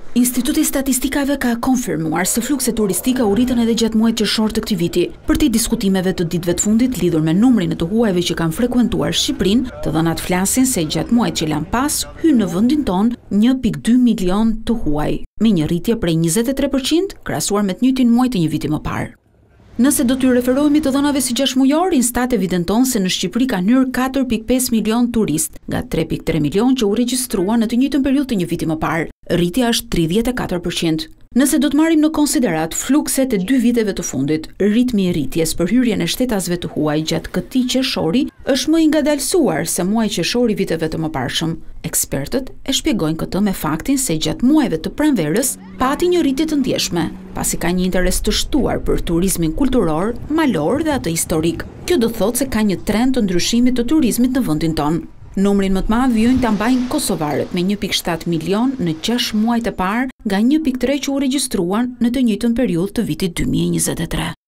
Instituti Statistikave ka konfirmuar se flukset turistika u rritën edhe gjatë muajit qershor të këtij viti. Përti diskutimeve të ditëve të fundit lidhur me numrin e të huajve që kanë frekuentuar Shqipërinë, të dhënat flasin se gjatë muajit që lan pas hyn në vendin ton 1.2 milion të huaj, me një rritje prej 23% krahasuar me të njëjtin muaj të një viti më parë. Nëse do t'ju referohemi të dhënave si 6 mujor, Instat evidenton se në Shqipëri ka hyrë 4.5 milion turist, nga 3.3 milion që u regjistruan në të njëjtën periudhë të një viti më parë. Rritja është 34%. Nëse do të marrim në konsiderat flukset e 2 viteve të fundit, ritmi i rritjes për hyrjen e shtetasve të huaj gjatë këtij qershori është më i ngadalësuar se muaji qershor i viteve të mëparshëm. Ekspertët e shpjegojnë këtë me faktin se gjatë muajve të pranverës pati një rritje të ndjeshme, pasi ka një interes të shtuar për turizmin kulturor, malor dhe atë historik. Kjo do thotë se ka një trend të ndryshimit të turizmit në vendin tonë. Numrin më të madh vijojnë ta mbajnë kosovarët me 1.7 milion në 6 muajt e parë nga 1.3 që u regjistruan në të njëjtën periudhë të vitit 2023.